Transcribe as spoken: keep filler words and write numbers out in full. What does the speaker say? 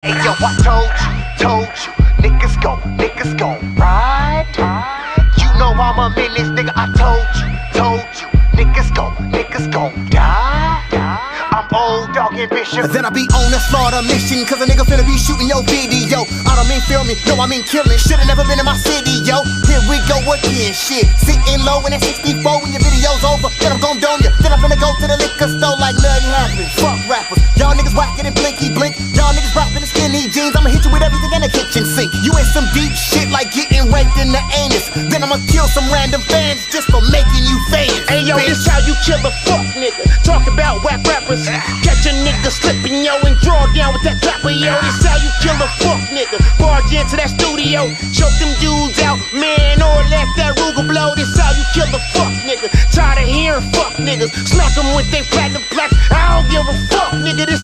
Hey yo, I told you, told you, niggas go, niggas go ride. You know I'm a menace, nigga. I told you, told you, niggas go, niggas go die. I'm old dog ambitious. Then I be on a slaughter mission, cause a nigga finna be shooting your video. I don't mean film me, no I mean killing. Shoulda never been in my city, yo. Here we go again, shit. Sitting low in that sixty-four when your video's over. Then I'm gon' dome ya. Then I'm finna go to the liquor store like nothing happened. Fuck rappers, y'all niggas whacking and blinky blink. Y'all niggas rapping in skinny jeans. I'ma hit you with everything in the kitchen sink. You in some deep shit like getting raped in the anus. Then I'ma kill some random fans just for making you famous. Hey yo, bitch. this how you kill a fuck nigga. Talk about whack rappers. Catch a nigga slipping, yo, and draw down with that clapper, yo. This how you kill a fuck nigga. Barge into that studio, choke them dudes out, man, or let that Ruger blow. This how you kill a fuck nigga. Tired of hearing fuck niggas. Smack them with they platinum plaques. I don't give a fuck nigga. This